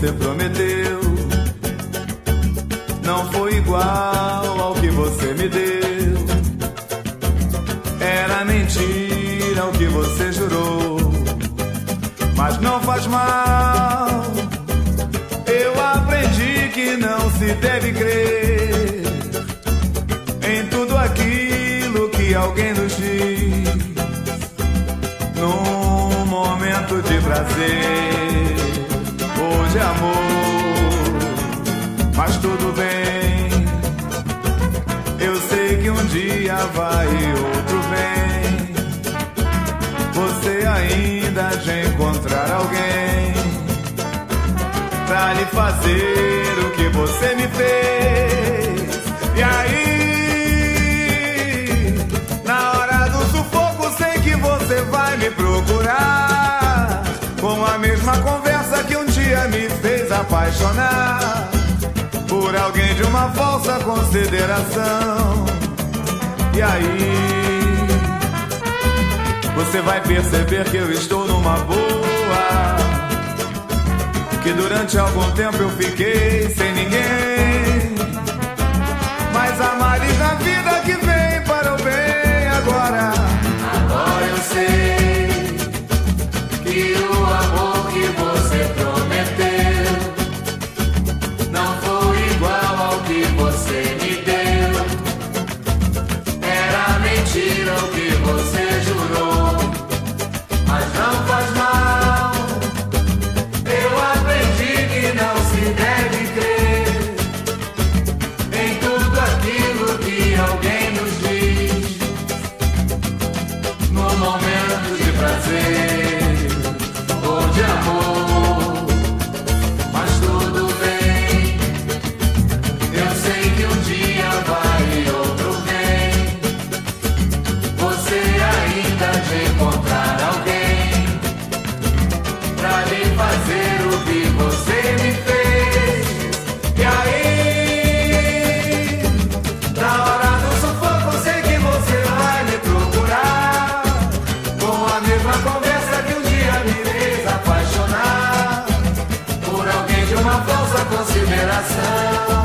você prometeu não foi igual ao que você me deu. Era mentira o que você jurou, mas não faz mal. Eu aprendi que não se deve crer em tudo aquilo que alguém nos diz num momento de prazer. Hoje é amor, mas tudo bem. Eu sei que um dia vai e outro vem. Você ainda há de encontrar alguém pra lhe fazer o que você me fez. E aí, na hora do sufoco, sei que você vai me procurar, com a mesma conversa que um dia me fez apaixonar por alguém de uma falsa consideração. E aí, você vai perceber que eu estou numa boa, que durante algum tempo eu fiquei sem ninguém, mas há males na vida que vem para o bem. Agora eu sei que o amor que você prometeu não foi igual ao que você me deu. Era mentira o que você jurou, mas não faz mal. Eu aprendi que não se deve crer em tudo aquilo que alguém nos diz no momento de prazer ou de amor, mas tudo bem. Eu sei que um dia vai e outro vem. Você ainda há de encontrar alguém pra lhe fazer o que você me fez. E aí, na hora do sufoco, sei que você vai me procurar, com a mesma conversa que um dia me fez apaixonar por alguém de uma falsa consideração.